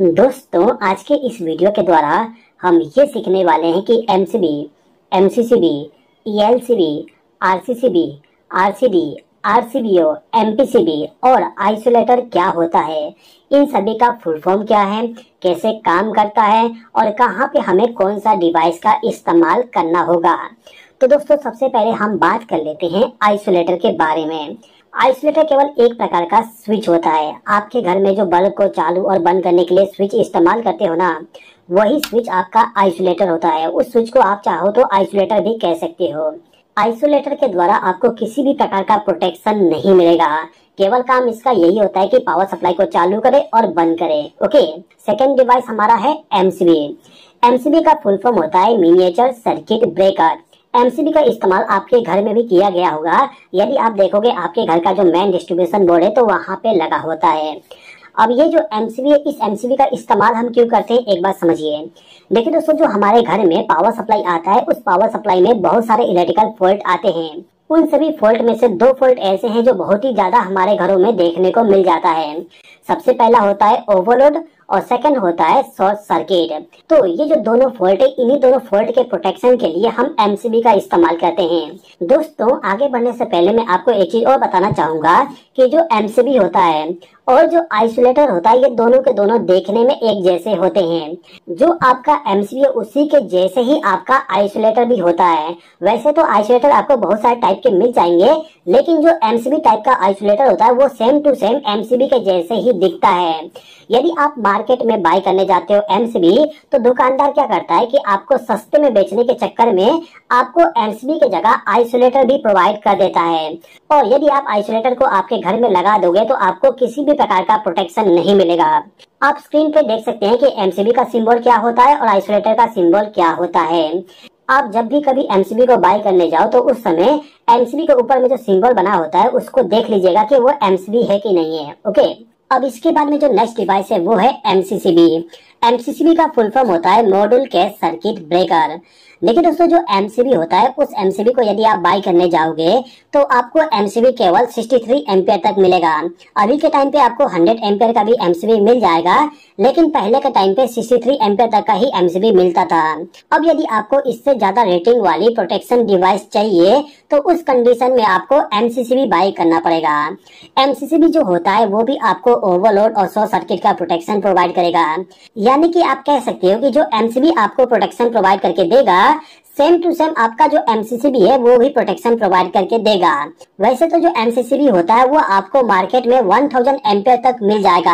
दोस्तों, आज के इस वीडियो के द्वारा हम ये सीखने वाले हैं कि MCB, MCCB, ELCB, RCCB, RCD, RCBO, MPCB और आइसोलेटर क्या होता है। इन सभी का फुल फॉर्म क्या है, कैसे काम करता है और कहाँ पे हमें कौन सा डिवाइस का इस्तेमाल करना होगा। तो दोस्तों, सबसे पहले हम बात कर लेते हैं आइसोलेटर के बारे में। आइसोलेटर केवल एक प्रकार का स्विच होता है। आपके घर में जो बल्ब को चालू और बंद करने के लिए स्विच इस्तेमाल करते हो ना, वही स्विच आपका आइसोलेटर होता है। उस स्विच को आप चाहो तो आइसोलेटर भी कह सकते हो। आइसोलेटर के द्वारा आपको किसी भी प्रकार का प्रोटेक्शन नहीं मिलेगा। केवल काम इसका यही होता है कि पावर सप्लाई को चालू करे और बंद करे। ओके, सेकेंड डिवाइस हमारा है एमसीबी। एमसीबी का फुल फॉर्म होता है मिनिएचर सर्किट ब्रेकर। एमसीबी का इस्तेमाल आपके घर में भी किया गया होगा। यदि आप देखोगे आपके घर का जो मेन डिस्ट्रीब्यूशन बोर्ड है तो वहाँ पे लगा होता है। अब ये जो एमसीबी है, इस एमसीबी का इस्तेमाल हम क्यों करते हैं, एक बात समझिए। देखिए दोस्तों, जो हमारे घर में पावर सप्लाई आता है, उस पावर सप्लाई में बहुत सारे इलेक्ट्रिकल फॉल्ट आते हैं। उन सभी फॉल्ट में से दो फॉल्ट ऐसे हैं जो बहुत ही ज्यादा हमारे घरों में देखने को मिल जाता है। सबसे पहला होता है ओवरलोड और सेकंड होता है शॉर्ट सर्किट। तो ये जो दोनों फॉल्ट है, इन्हीं दोनों फॉल्ट के प्रोटेक्शन के लिए हम एमसीबी का इस्तेमाल करते हैं। दोस्तों, आगे बढ़ने से पहले मैं आपको एक चीज और बताना चाहूंगा कि जो एमसीबी होता है और जो आइसोलेटर होता है, ये दोनों के दोनों देखने में एक जैसे होते हैं। जो आपका एमसीबी है उसी के जैसे ही आपका आइसोलेटर भी होता है। वैसे तो आइसोलेटर आपको बहुत सारे टाइप के मिल जाएंगे, लेकिन जो एमसीबी टाइप का आइसोलेटर होता है वो सेम टू सेम एमसीबी के जैसे ही दिखता है। यदि आप मार्केट में बाय करने जाते हो एमसीबी, तो दुकानदार क्या करता है कि आपको सस्ते में बेचने के चक्कर में आपको एमसीबी की जगह आइसोलेटर भी प्रोवाइड कर देता है। और यदि आप आइसोलेटर को आपके घर में लगा दोगे तो आपको किसी भी प्रकार का प्रोटेक्शन नहीं मिलेगा। आप स्क्रीन पे देख सकते हैं कि एमसीबी का सिंबल क्या होता है और आइसोलेटर का सिंबल क्या होता है। आप जब भी कभी एमसीबी को बाय करने जाओ तो उस समय एमसीबी के ऊपर में जो सिंबल बना होता है उसको देख लीजिएगा कि वो एमसीबी है कि नहीं है। ओके, अब इसके बाद में जो नेक्स्ट डिवाइस है वो है एमसीसीबी। एमसीसीबी का फुल फॉर्म होता है मॉड्यूल केस सर्किट ब्रेकर। देखिए दोस्तों, जो एमसीबी होता है उस एमसीबी को यदि आप बाय करने जाओगे तो आपको एमसीबी केवल 63 एम्पियर तक मिलेगा। अभी के टाइम पे आपको 100 एम्पियर का भी एमसीबी मिल जाएगा, लेकिन पहले के टाइम पे 63 एम्पियर तक का ही एमसीबी मिलता था। अब यदि आपको इससे ज्यादा रेटिंग वाली प्रोटेक्शन डिवाइस चाहिए तो उस कंडीशन में आपको एमसीसीबी बाय करना पड़ेगा। एमसीसीबी जो होता है वो भी आपको ओवरलोड और शॉर्ट सर्किट का प्रोटेक्शन प्रोवाइड करेगा। यानी कि आप कह सकते हो कि जो एमसीबी आपको प्रोटेक्शन प्रोवाइड करके देगा, सेम टू सेम आपका जो एमसीसीबी है वो भी प्रोटेक्शन प्रोवाइड करके देगा। वैसे तो जो एमसीसीबी होता है वो आपको मार्केट में 1000 एम्पियर तक मिल जाएगा,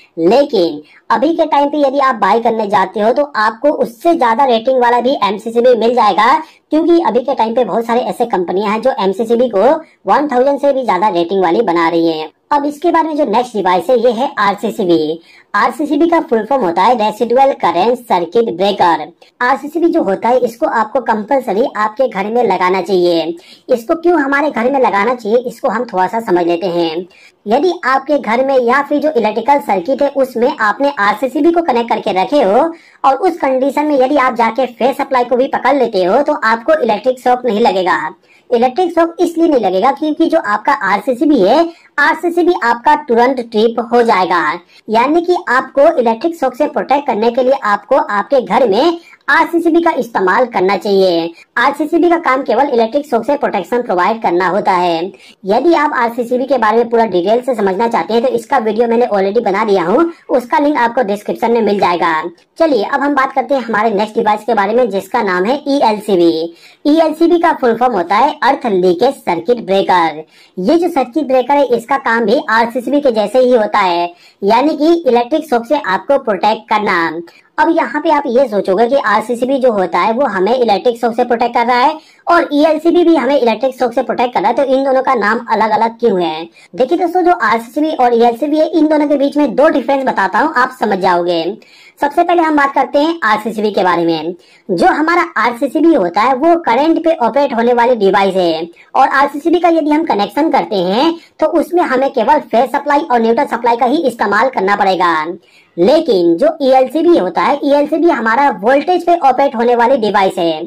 लेकिन अभी के टाइम पे यदि आप बाय करने जाते हो तो आपको उससे ज्यादा रेटिंग वाला भी एमसीसीबी मिल जाएगा, क्योंकि अभी के टाइम पे बहुत सारे ऐसे कंपनियां हैं जो एमसीसीबी को 1000 से भी ज्यादा रेटिंग वाली बना रही है। अब इसके बाद में जो नेक्स्ट डिवाइस है ये है आरसीसीबी। आरसीसीबी का फुल फॉर्म होता है residual current circuit breaker. RCCB जो होता है इसको आपको कंपलसरी आपके घर में लगाना चाहिए। इसको क्यों हमारे घर में लगाना चाहिए, इसको हम थोड़ा सा समझ लेते हैं। यदि आपके घर में या फिर जो इलेक्ट्रिकल सर्किट है उसमें आपने आरसीसीबी को कनेक्ट करके रखे हो और उस कंडीशन में यदि आप जाके फेस सप्लाई को भी पकड़ लेते हो तो आपको इलेक्ट्रिक शॉक नहीं लगेगा। इलेक्ट्रिक शॉक इसलिए नहीं लगेगा क्योंकि जो आपका आरसीसीबी है, आरसीसीबी आपका तुरंत ट्रिप हो जाएगा। यानी कि आपको इलेक्ट्रिक शॉक से प्रोटेक्ट करने के लिए आपको आपके घर में आरसीसीबी का इस्तेमाल करना चाहिए। आरसीसीबी का काम केवल इलेक्ट्रिक शॉक से प्रोटेक्शन प्रोवाइड करना होता है। यदि आप आरसीसीबी के बारे में पूरा डिटेल से समझना चाहते हैं तो इसका वीडियो मैंने ऑलरेडी बना दिया हूँ, उसका लिंक आपको डिस्क्रिप्शन में मिल जाएगा। चलिए अब हम बात करते हैं हमारे नेक्स्ट डिवाइस के बारे में, जिसका नाम है ईएलसीबी। ईएलसीबी का फुल फॉर्म होता है अर्थ लीकेज सर्किट ब्रेकर। ये जो सर्किट ब्रेकर है इसका काम भी आरसीसीबी के जैसे ही होता है, यानी कि इलेक्ट्रिक शॉक से आपको प्रोटेक्ट करना। अब यहाँ पे आप ये सोचोगे कि आरसीसीबी जो होता है वो हमें इलेक्ट्रिक शॉक से प्रोटेक्ट कर रहा है और ईएलसीबी भी हमें इलेक्ट्रिक शॉक से प्रोटेक्ट कर रहा है, तो इन दोनों का नाम अलग अलग क्यों है। देखिए दोस्तों, जो आरसीसीबी और ईएलसीबी है, इन दोनों के बीच में दो डिफरेंस बताता हूँ, आप समझ जाओगे। सबसे पहले हम बात करते हैं आरसीसीबी के बारे में। जो हमारा आरसीसीबी होता है वो करंट पे ऑपरेट होने वाली डिवाइस है और आरसीसीबी का यदि हम कनेक्शन करते हैं तो उसमें हमें केवल फेस सप्लाई और न्यूट्रल सप्लाई का ही इस्तेमाल करना पड़ेगा। लेकिन जो ईएलसीबी होता है, ईएलसीबी हमारा वोल्टेज पे ऑपरेट होने वाली डिवाइस है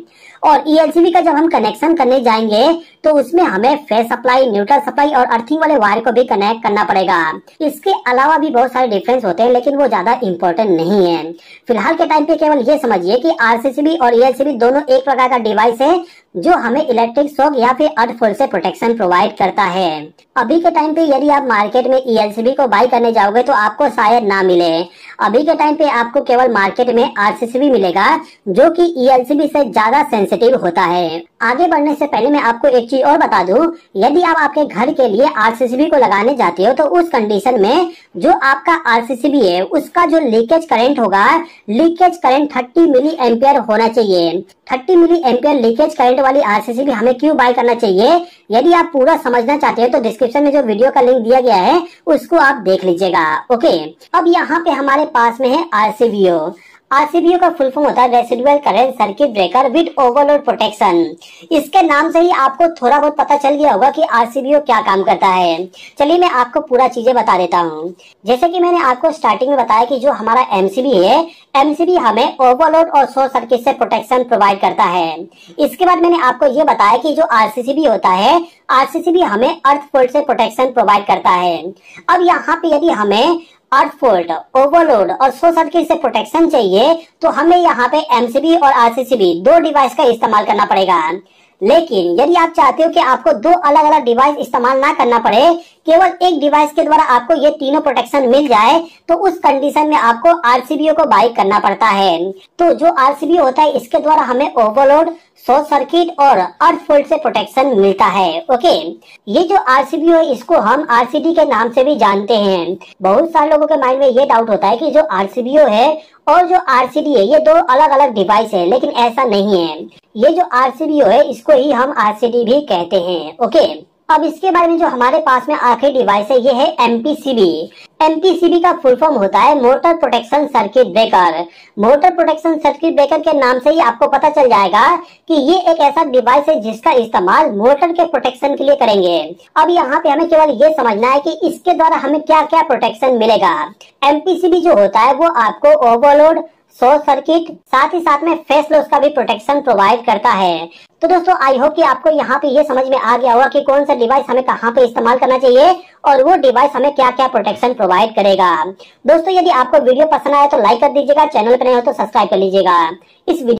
और ईएलसीबी का जब हम कनेक्शन करने जाएंगे तो उसमें हमें फेस सप्लाई, न्यूट्रल सप्लाई और अर्थिंग वाले वायर को भी कनेक्ट करना पड़ेगा। इसके अलावा भी बहुत सारे डिफरेंस होते हैं, लेकिन वो ज्यादा इंपॉर्टेंट नहीं है। फिलहाल के टाइम पे केवल ये समझिए कि आरसीसीबी और ईएलसीबी दोनों एक प्रकार का डिवाइस है जो हमें इलेक्ट्रिक शॉक या फिर अर्थ फॉल से प्रोटेक्शन प्रोवाइड करता है। अभी के टाइम पे यदि आप मार्केट में ईएलसीबी को बाय करने जाओगे तो आपको शायद ना मिले। अभी के टाइम पे आपको केवल मार्केट में आरसीसीबी मिलेगा जो कि ईएलसीबी से ज्यादा सेंसिटिव होता है। आगे बढ़ने से पहले मैं आपको एक चीज और बता दूं, यदि आप आपके घर के लिए आरसीसीबी को लगाने जाते हो तो उस कंडीशन में जो आपका आरसीसीबी है उसका जो लीकेज करंट होगा, लीकेज करंट 30 मिली एम्पियर होना चाहिए। 30 मिली एम्पियर लीकेज करंट वाली आरसीसीबी हमें क्यों बाय करना चाहिए, यदि आप पूरा समझना चाहते हैं तो डिस्क्रिप्शन में जो वीडियो का लिंक दिया गया है उसको आप देख लीजिएगा। ओके, अब यहाँ पे हमारे पास में है आरसीबीओ। आरसीबीओ का फुल फॉर्म होता है residual current circuit breaker with overload protection. इसके नाम से ही आपको थोड़ा बहुत पता चल गया होगा कि आरसीबीओ क्या काम करता है। चलिए मैं आपको पूरा चीजें बता देता हूँ। जैसे कि मैंने आपको स्टार्टिंग में बताया कि जो हमारा एमसीबी है, एमसीबी हमें ओवरलोड और शॉर्ट सर्किट से प्रोटेक्शन प्रोवाइड करता है। इसके बाद मैंने आपको ये बताया कि जो आरसीसीबी होता है, आरसीसीबी हमें अर्थ फॉल्ट से प्रोटेक्शन प्रोवाइड करता है। अब यहाँ पे यदि हमें अर्थ फॉल्ट, ओवरलोड और शॉर्ट सर्किट से प्रोटेक्शन चाहिए तो हमें यहाँ पे एमसीबी और आरसीसीबी दो डिवाइस का इस्तेमाल करना पड़ेगा। लेकिन यदि आप चाहते हो कि आपको दो अलग अलग डिवाइस इस्तेमाल ना करना पड़े, केवल एक डिवाइस के द्वारा आपको ये तीनों प्रोटेक्शन मिल जाए, तो उस कंडीशन में आपको आरसीबीओ को बाय करना पड़ता है। तो जो आरसीबीओ होता है इसके द्वारा हमें ओवरलोड, शॉर्ट सर्किट और अर्थ फॉल्ट से प्रोटेक्शन मिलता है। ओके, ये जो आरसीबीओ है इसको हम आरसीडी के नाम से भी जानते हैं। बहुत सारे लोगों के माइंड में ये डाउट होता है कि जो आरसीबीओ है और जो आरसीडी है ये दो अलग अलग डिवाइस है, लेकिन ऐसा नहीं है। ये जो आरसीबीओ है इसको ही हम आरसीडी भी कहते हैं। ओके, अब इसके बारे में जो हमारे पास में आखिरी डिवाइस है ये है एमपीसीबी। एमपीसीबी का फुल फॉर्म होता है motor protection circuit breaker. Motor protection circuit breaker के नाम से ही आपको पता चल जाएगा कि ये एक ऐसा डिवाइस है जिसका इस्तेमाल मोटर के प्रोटेक्शन के लिए करेंगे। अब यहाँ पे हमें केवल ये समझना है कि इसके द्वारा हमें क्या क्या प्रोटेक्शन मिलेगा। एमपीसीबी जो होता है वो आपको ओवरलोड, शॉर्ट सर्किट, साथ ही साथ में फेस लॉस का भी प्रोटेक्शन प्रोवाइड करता है। तो दोस्तों आई होप कि आपको यहाँ पे ये समझ में आ गया होगा कि कौन सा डिवाइस हमें कहाँ पे इस्तेमाल करना चाहिए और वो डिवाइस हमें क्या क्या प्रोटेक्शन प्रोवाइड करेगा। दोस्तों यदि आपको वीडियो पसंद आया तो लाइक कर दीजिएगा, चैनल पर नए हो तो सब्सक्राइब कर लीजिएगा। इस